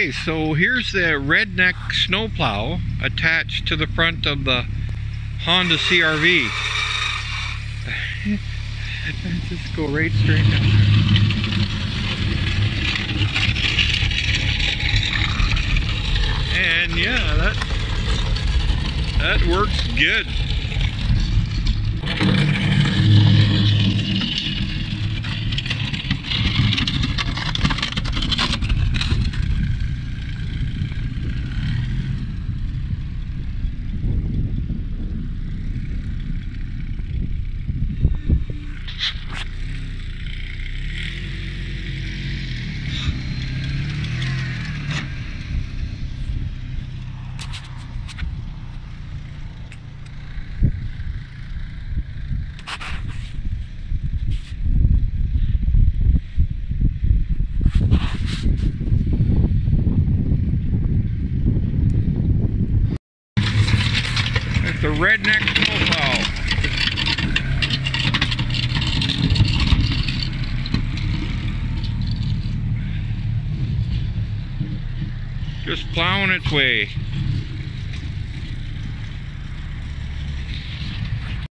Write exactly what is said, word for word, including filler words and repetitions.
Okay, so here's the Redneck snowplow attached to the front of the Honda C R V. Let's just go right straight down there. And yeah, that that works good. The Redneck snowplow. Just plowing its way.